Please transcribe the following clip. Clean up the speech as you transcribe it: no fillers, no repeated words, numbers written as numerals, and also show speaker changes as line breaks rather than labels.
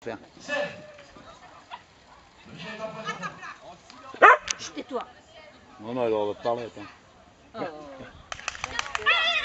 faire.
Chut, tais-toi.
Non, non, elle va te parler, attends.
Oh.